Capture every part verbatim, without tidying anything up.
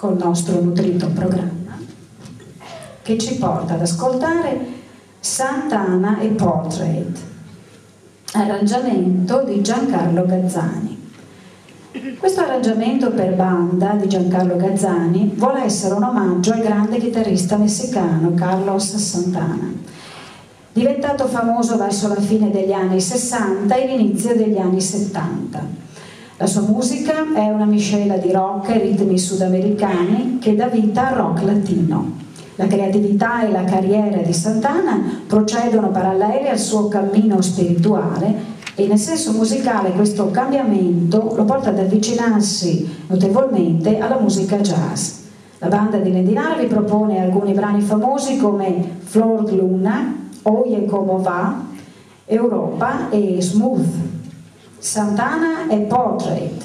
col nostro nutrito programma, che ci porta ad ascoltare Sant'Anna e Portrait, arrangiamento di Giancarlo Gazzani. Questo arrangiamento per banda di Giancarlo Gazzani vuole essere un omaggio al grande chitarrista messicano Carlos Santana, diventato famoso verso la fine degli anni sessanta e l'inizio degli anni settanta. La sua musica è una miscela di rock e ritmi sudamericani che dà vita al rock latino. La creatività e la carriera di Santana procedono parallele al suo cammino spirituale e nel senso musicale questo cambiamento lo porta ad avvicinarsi notevolmente alla musica jazz. La banda di Lendinara vi propone alcuni brani famosi come Flor de Luna, Oye Como Va, Europa e Smooth. Sant'Anna e Portrait.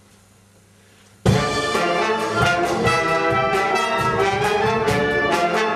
Thank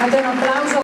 Fate un applauso.